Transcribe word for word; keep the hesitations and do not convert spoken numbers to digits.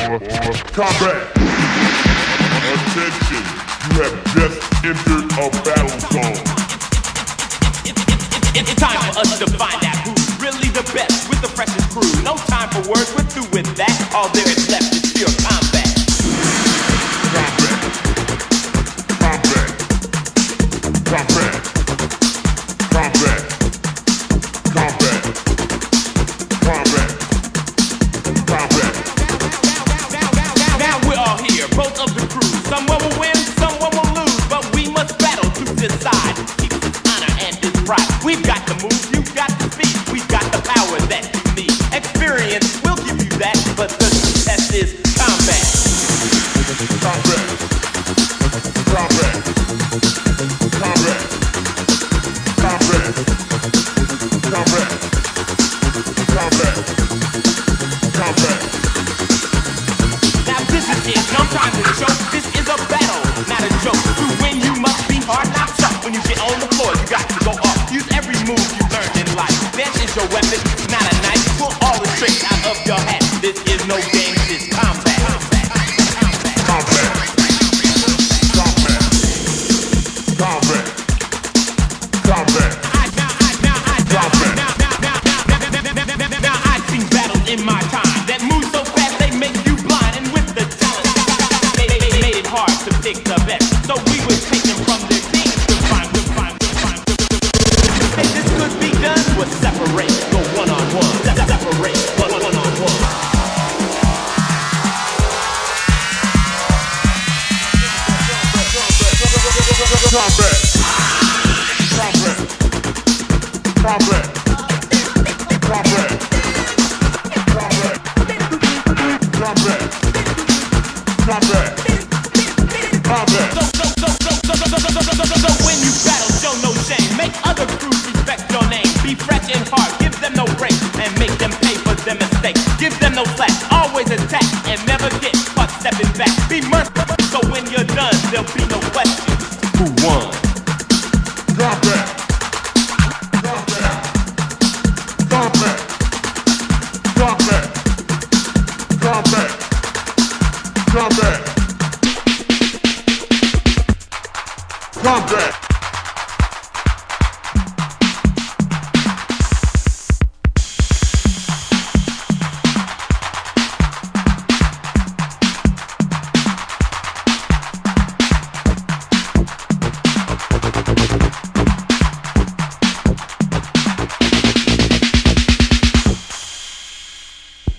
Combat! Attention, you have just entered a battle zone. It's, it's, it's, it's time for us to find out who's really the best with the freshest crew. No time for words, we're through with that. All there is left is pure combat. Combat. Combat. Combat. Combat. Combat. Combat. Combat. Now we're all here, both of the crew. Someone will win, someone will lose, but we must battle to decide. Keep his honor and his pride. We've got the moves, you've got the speed, we've got the power that you need. Experience will give you that, but the test is combat. Combat. Combat. Combat. Combat. Combat. Combat. Combat. Now this is it, no time to choke. This is a battle, not a joke. To win you must be hard, not tough. When you get on the floor, you got to go off. Use every move you learned in life. Dance is your weapon, not a knife. Pull all the tricks out of your hat. This is no game, this is combat. Combat. Combat. Combat. Combat. Now I've seen battles in my time that move so fast they make you blind. And with the talent, they, they, they made it hard to pick the best. So we would take them from their teams to find, to find, to find, to find. If this could be done, we'll separate, go one on one, separate, one on one. Combat. Combat. Combat. Combat. Combat. Combat. Combat. Combat. So, so, so, so, so, so, so, so, so, so, so, when you battle, show no shame. Make other crews respect your name. Be fresh and hard, give them no break, and make them pay for their mistakes. Give them no slack, always attack, and never get caught stepping back. Be merciful, so when you're done, there'll be no questions. Who won? Combat. Combat. Combat. Combat. Combat. Combat.